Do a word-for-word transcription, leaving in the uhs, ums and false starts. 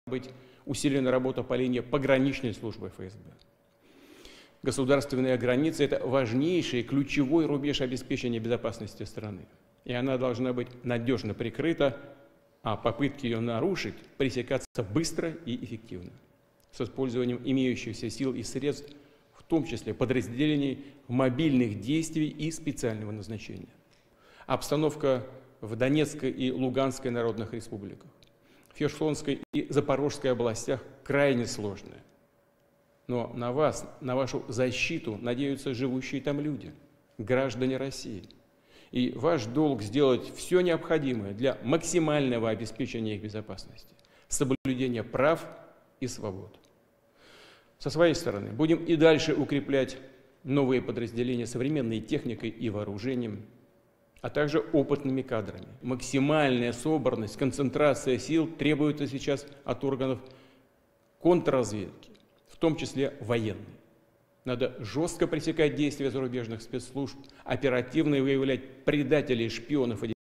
быть усилена работа по линии пограничной службы эф эс бэ. Государственная граница – это важнейший, ключевой рубеж обеспечения безопасности страны. И она должна быть надежно прикрыта, а попытки ее нарушить пресекаться быстро и эффективно, с использованием имеющихся сил и средств, в том числе подразделений мобильных действий и специального назначения. Обстановка в Донецкой и Луганской народных республиках, в Херсонской и Запорожской областях крайне сложная. Но на вас, на вашу защиту надеются живущие там люди, граждане России. И ваш долг сделать все необходимое для максимального обеспечения их безопасности, соблюдения прав и свобод. Со своей стороны будем и дальше укреплять новые подразделения современной техникой и вооружением, а также опытными кадрами. Максимальная собранность, концентрация сил требуется сейчас от органов контрразведки, в том числе военной. Надо жестко пресекать действия зарубежных спецслужб, оперативно выявлять предателей, шпионов и